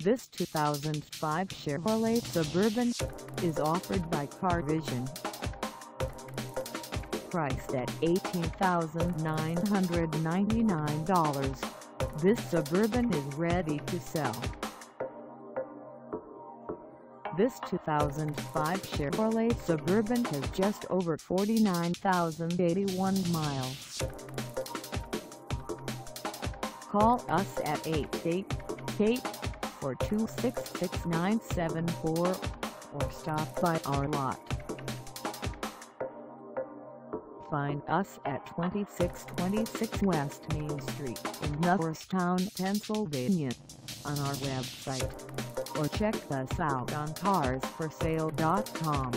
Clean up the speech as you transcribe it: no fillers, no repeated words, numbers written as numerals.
This 2005 Chevrolet Suburban is offered by CarVision. Priced at $18,999, this Suburban is ready to sell. This 2005 Chevrolet Suburban has just over 49,081 miles. Call us at 888-426-6974 or stop by our lot. Find us at 2626 West Main Street in Norristown, Pennsylvania, on our website, or check us out on carsforsale.com.